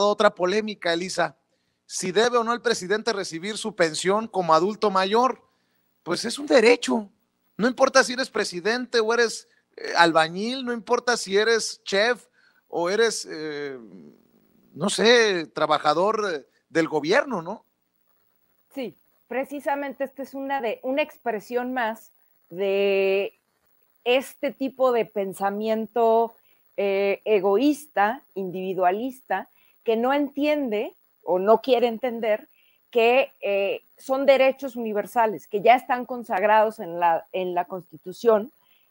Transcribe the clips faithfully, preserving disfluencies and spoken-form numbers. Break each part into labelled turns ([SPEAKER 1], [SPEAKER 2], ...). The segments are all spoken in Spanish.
[SPEAKER 1] otra polémica, Elisa. Si debe o no el presidente recibir su pensión como adulto mayor, pues es un derecho. No importa si eres presidente o eres eh, albañil, no importa si eres chef o eres, eh, no sé, trabajador eh, del gobierno, ¿no?
[SPEAKER 2] Sí, precisamente esta es una, de, una expresión más de este tipo de pensamiento eh, egoísta, individualista, que no entiende o no quiere entender que eh, son derechos universales, que ya están consagrados en la, en la Constitución.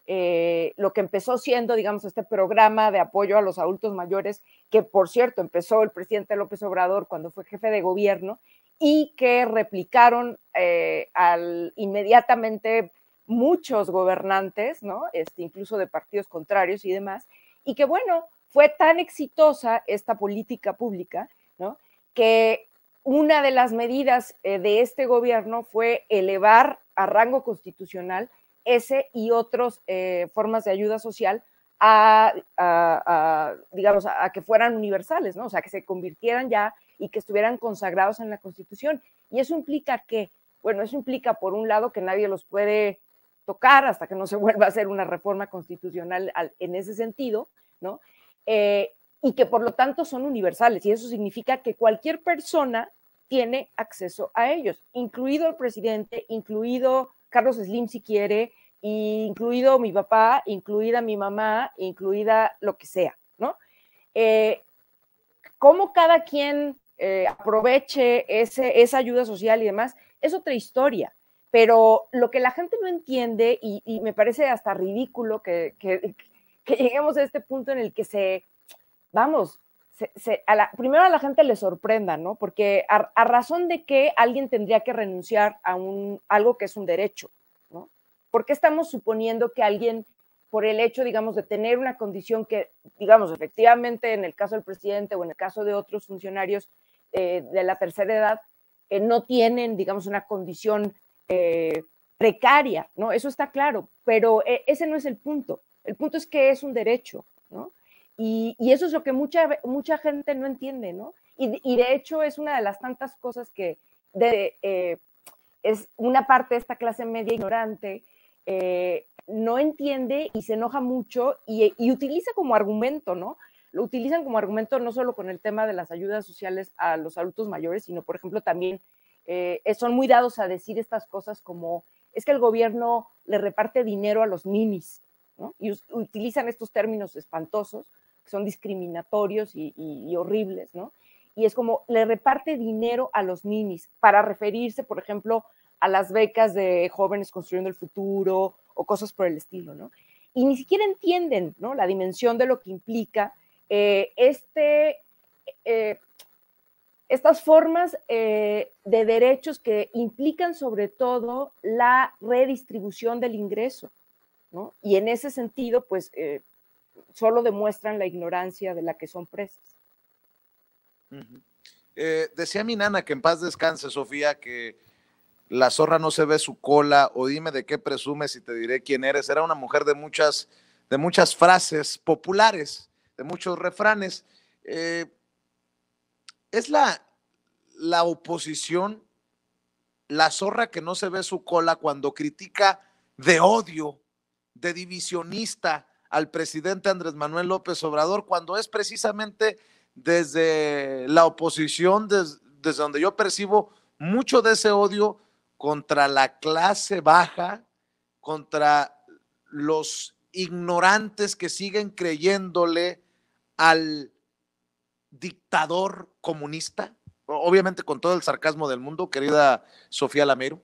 [SPEAKER 2] Eh, lo que empezó siendo, digamos, este programa de apoyo a los adultos mayores, que por cierto empezó el presidente López Obrador cuando fue jefe de gobierno, y que replicaron eh, al, inmediatamente muchos gobernantes, ¿no? Este, incluso de partidos contrarios y demás, y que bueno, fue tan exitosa esta política pública, ¿no? Que una de las medidas eh, de este gobierno fue elevar a rango constitucional ese y otras eh, formas de ayuda social a, a, a digamos, a, a que fueran universales, ¿no? O sea, que se convirtieran ya y que estuvieran consagrados en la Constitución. Y eso implica que, bueno, eso implica por un lado que nadie los puede tocar hasta que no se vuelva a hacer una reforma constitucional al, en ese sentido, ¿no? Eh, y que por lo tanto son universales, y eso significa que cualquier persona tiene acceso a ellos, incluido el presidente, incluido Carlos Slim si quiere, incluido mi papá, incluida mi mamá, incluida lo que sea, ¿no? Eh, cómo cada quien eh, aproveche ese, esa ayuda social y demás, es otra historia. Pero lo que la gente no entiende, y, y me parece hasta ridículo que, que, que, lleguemos a este punto en el que se, vamos, se, se, a la, primero a la gente le sorprenda, ¿no? Porque a, a razón de que alguien tendría que renunciar a un, algo que es un derecho, ¿no? ¿Por qué estamos suponiendo que alguien, por el hecho, digamos, de tener una condición que, digamos, efectivamente en el caso del presidente o en el caso de otros funcionarios eh, de la tercera edad, eh, no tienen, digamos, una condición eh, precaria, ¿no? Eso está claro, pero eh, ese no es el punto. El punto es que es un derecho, ¿no? Y, y eso es lo que mucha, mucha gente no entiende, ¿no? Y, y de hecho es una de las tantas cosas que de, eh, es una parte de esta clase media ignorante eh, no entiende y se enoja mucho y, y utiliza como argumento, ¿no? Lo utilizan como argumento no solo con el tema de las ayudas sociales a los adultos mayores, sino, por ejemplo, también eh, son muy dados a decir estas cosas como es que el gobierno le reparte dinero a los ninis, ¿no? Y utilizan estos términos espantosos, que son discriminatorios y, y, y horribles, ¿no? Y es como le reparte dinero a los ninis para referirse, por ejemplo, a las becas de jóvenes construyendo el futuro o cosas por el estilo, ¿no? Y ni siquiera entienden, ¿no? La dimensión de lo que implica eh, este, eh, estas formas eh, de derechos que implican sobre todo la redistribución del ingreso, ¿no? Y en ese sentido, pues, eh, solo demuestran la ignorancia de la que son presas.
[SPEAKER 1] Uh-huh. Eh, decía mi nana, que en paz descanse, Sofía, que la zorra no se ve su cola, o dime de qué presumes y te diré quién eres. Era una mujer de muchas, de muchas frases populares, de muchos refranes. Eh, es la, la oposición, la zorra que no se ve su cola cuando critica de odio, de divisionista al presidente Andrés Manuel López Obrador, cuando es precisamente desde la oposición, des, desde donde yo percibo mucho de ese odio contra la clase baja, contra los ignorantes que siguen creyéndole al dictador comunista, obviamente con todo el sarcasmo del mundo, querida Sofía Lameiro.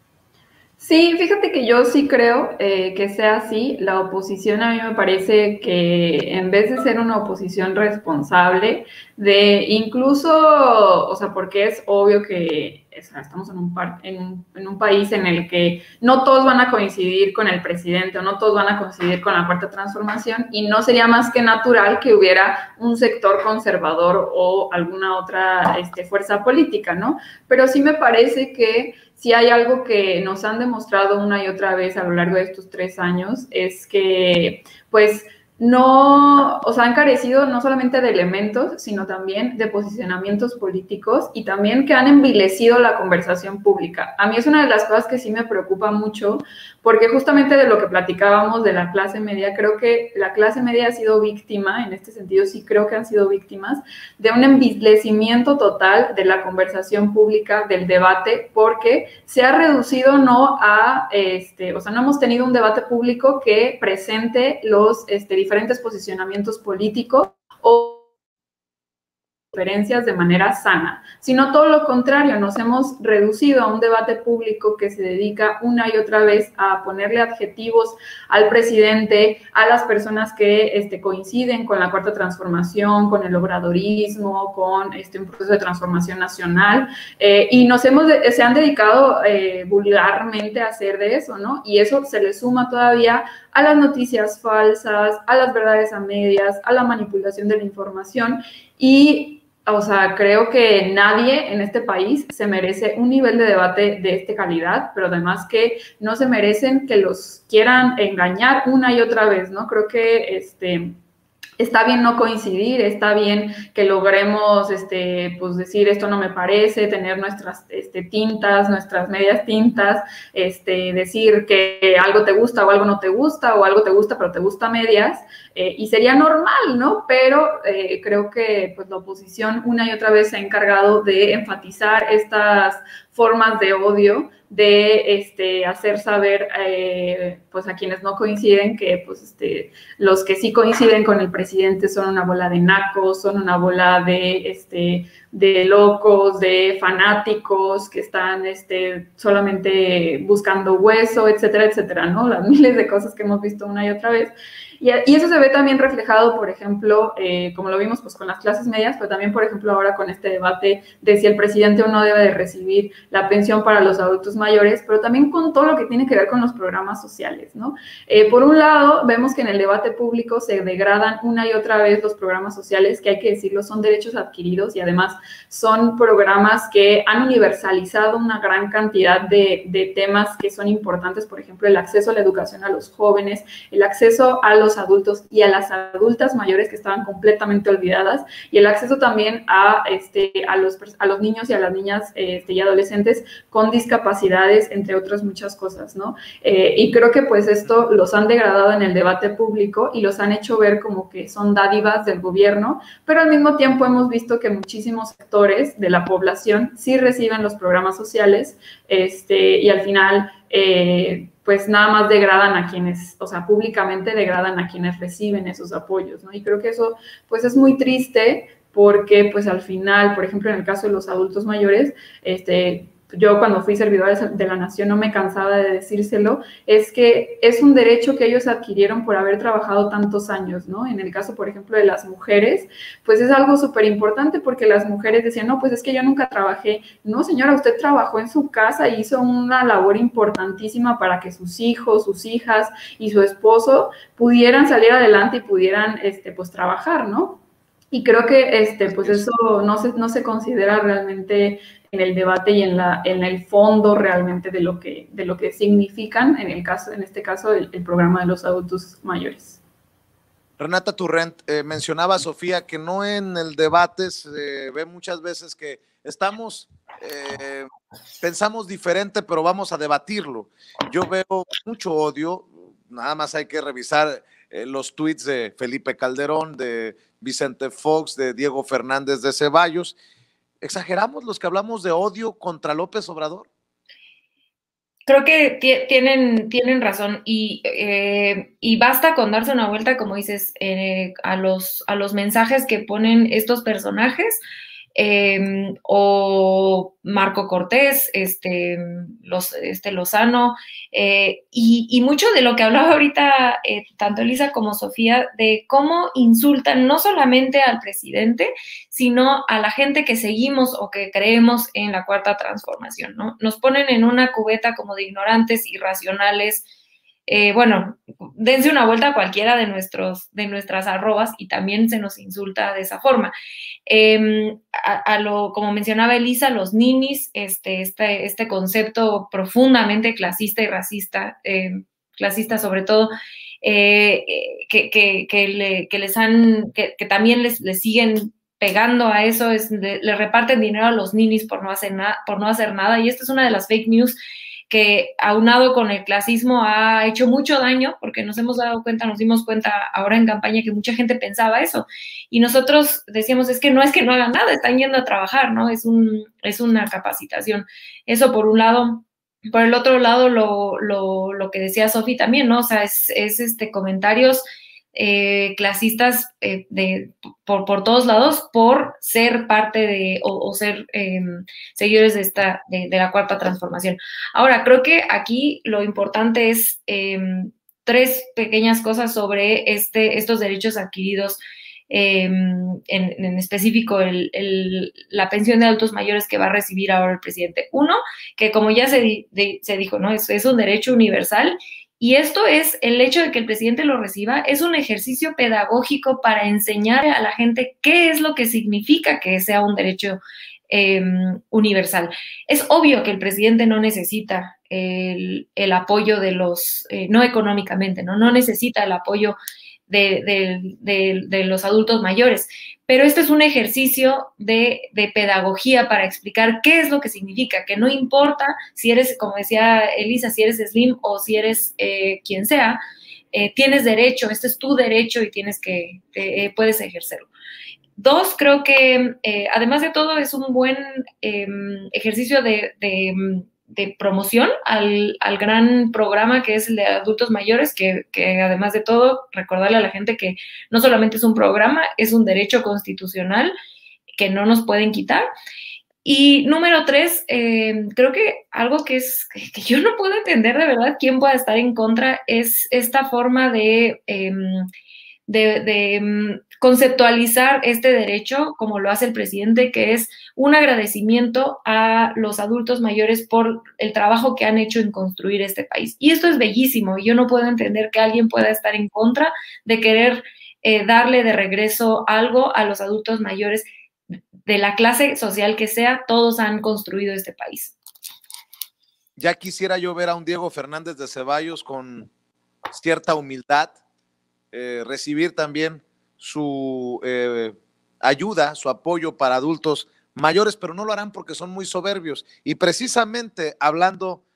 [SPEAKER 3] Sí, fíjate que yo sí creo eh, que sea así. La oposición a mí me parece que en vez de ser una oposición responsable, de incluso, o sea, porque es obvio que o sea, estamos en un, par, en, un, en un país en el que no todos van a coincidir con el presidente o no todos van a coincidir con la Cuarta Transformación, y no sería más que natural que hubiera un sector conservador o alguna otra este, fuerza política, ¿no? Pero sí me parece que si hay algo que nos han demostrado una y otra vez a lo largo de estos tres años es que, pues, no, o sea, han carecido no solamente de elementos, sino también de posicionamientos políticos y también que han envilecido la conversación pública. A mí es una de las cosas que sí me preocupa mucho, porque justamente de lo que platicábamos de la clase media, creo que la clase media ha sido víctima, en este sentido sí creo que han sido víctimas, de un envilecimiento total de la conversación pública, del debate, porque se ha reducido no a, este, o sea, no hemos tenido un debate público que presente los este, diferentes posicionamientos políticos o diferencias de manera sana, sino todo lo contrario, nos hemos reducido a un debate público que se dedica una y otra vez a ponerle adjetivos al presidente, a las personas que este, coinciden con la Cuarta Transformación, con el obradorismo, con este, un proceso de transformación nacional, eh, y nos hemos, de, se han dedicado eh, vulgarmente a hacer de eso, ¿no? Y eso se le suma todavía a las noticias falsas, a las verdades a medias, a la manipulación de la información y o sea, creo que nadie en este país se merece un nivel de debate de esta calidad, pero además que no se merecen que los quieran engañar una y otra vez, ¿no? Creo que este... está bien no coincidir, está bien que logremos, este, pues decir esto no me parece, tener nuestras este, tintas, nuestras medias tintas, este, decir que algo te gusta o algo no te gusta, o algo te gusta pero te gusta medias, eh, y sería normal, ¿no? Pero eh, creo que pues, la oposición una y otra vez se ha encargado de enfatizar estas formas de odio, de este, hacer saber eh, pues a quienes no coinciden que pues, este, los que sí coinciden con el presidente son una bola de nacos, son una bola de, este, de locos, de fanáticos que están este, solamente buscando hueso, etcétera, etcétera, ¿no? Las miles de cosas que hemos visto una y otra vez. Y, y eso se ve también reflejado, por ejemplo, eh, como lo vimos pues, con las clases medias, pero también, por ejemplo, ahora con este debate de si el presidente o no debe de recibir la pensión para los adultos mayores, pero también con todo lo que tiene que ver con los programas sociales, ¿no? Eh, por un lado, vemos que en el debate público se degradan una y otra vez los programas sociales, que hay que decirlo, son derechos adquiridos y además son programas que han universalizado una gran cantidad de, de temas que son importantes, por ejemplo, el acceso a la educación a los jóvenes, el acceso a los adultos y a las adultas mayores que estaban completamente olvidadas, y el acceso también a, este, a, los, a los niños y a las niñas este, y adolescentes con discapacidades, entre otras muchas cosas, ¿no? Eh, y creo que pues esto los han degradado en el debate público y los han hecho ver como que son dádivas del gobierno, pero al mismo tiempo hemos visto que muchísimos sectores de la población sí reciben los programas sociales este, y al final eh, pues nada más degradan a quienes, o sea, públicamente degradan a quienes reciben esos apoyos, ¿no? Y creo que eso pues es muy triste porque pues al final, por ejemplo, en el caso de los adultos mayores, este, yo cuando fui servidora de la Nación no me cansaba de decírselo, es que es un derecho que ellos adquirieron por haber trabajado tantos años, ¿no? En el caso, por ejemplo, de las mujeres, pues es algo súper importante porque las mujeres decían, no, pues es que yo nunca trabajé. No, señora, usted trabajó en su casa y hizo una labor importantísima para que sus hijos, sus hijas y su esposo pudieran salir adelante y pudieran, este, pues, trabajar, ¿no? Y creo que este, pues eso no se, no se considera realmente en el debate y en, la, en el fondo realmente de lo que, de lo que significan, en, el caso, en este caso, el, el programa de los adultos mayores.
[SPEAKER 1] Renata Turrent, eh, mencionaba Sofía que no en el debate se ve muchas veces que estamos, eh, pensamos diferente, pero vamos a debatirlo. Yo veo mucho odio, nada más hay que revisar eh, los tweets de Felipe Calderón, de Vicente Fox, de Diego Fernández de Ceballos. ¿Exageramos los que hablamos de odio contra López Obrador?
[SPEAKER 4] Creo que tienen, tienen razón y, eh, y basta con darse una vuelta, como dices, eh, a, los, a los mensajes que ponen estos personajes, eh, o Marco Cortés, este, los, este Lozano, eh, y, y mucho de lo que hablaba ahorita eh, tanto Elisa como Sofía, de cómo insultan no solamente al presidente, sino a la gente que seguimos o que creemos en la Cuarta Transformación, ¿no? Nos ponen en una cubeta como de ignorantes, irracionales. Eh, bueno, dense una vuelta a cualquiera de, nuestros, de nuestras arrobas y también se nos insulta de esa forma. Eh, a, a lo, como mencionaba Elisa, los ninis, este, este, este concepto profundamente clasista y racista, eh, clasista sobre todo, eh, que, que, que, le, que les han, que, que también les, les siguen pegando a eso, es, le, le reparten dinero a los ninis por no hacer nada, por no hacer nada, y esta es una de las fake news que aunado con el clasismo ha hecho mucho daño, porque nos hemos dado cuenta, nos dimos cuenta ahora en campaña que mucha gente pensaba eso, y nosotros decíamos, es que no es que no hagan nada, están yendo a trabajar, ¿no? Es, un, es una capacitación. Eso por un lado. Por el otro lado, lo, lo, lo que decía Sofi también, ¿no? O sea, es, es este, comentarios eh, clasistas eh, de, por, por todos lados por ser parte de, o, o ser eh, seguidores de, esta, de, de la Cuarta Transformación. Ahora, creo que aquí lo importante es eh, tres pequeñas cosas sobre este, estos derechos adquiridos, eh, en, en específico el, el, la pensión de adultos mayores que va a recibir ahora el presidente. Uno, que como ya se, di, de, se dijo, ¿no? Es, es un derecho universal. Y esto es, el hecho de que el presidente lo reciba, es un ejercicio pedagógico para enseñar a la gente qué es lo que significa que sea un derecho eh, universal. Es obvio que el presidente no necesita el, el apoyo de los, eh, no económicamente, ¿no? No necesita el apoyo de, de, de, de los adultos mayores, pero este es un ejercicio de, de pedagogía para explicar qué es lo que significa, que no importa si eres, como decía Elisa, si eres slim o si eres eh, quien sea, eh, tienes derecho, este es tu derecho y tienes que, eh, puedes ejercerlo. Dos, creo que eh, además de todo es un buen eh, ejercicio de, de, de promoción al, al gran programa que es el de adultos mayores, que, que además de todo, recordarle a la gente que no solamente es un programa, es un derecho constitucional que no nos pueden quitar. Y número tres, eh, creo que algo que es que yo no puedo entender de verdad quién pueda estar en contra es esta forma de, eh, de, de conceptualizar este derecho como lo hace el presidente, que es un agradecimiento a los adultos mayores por el trabajo que han hecho en construir este país. Y esto es bellísimo, y yo no puedo entender que alguien pueda estar en contra de querer eh, darle de regreso algo a los adultos mayores de la clase social que sea. Todos han construido este país.
[SPEAKER 1] Ya quisiera yo ver a un Diego Fernández de Ceballos con cierta humildad, eh, recibir también su eh, ayuda, su apoyo para adultos mayores, pero no lo harán porque son muy soberbios. Y precisamente hablando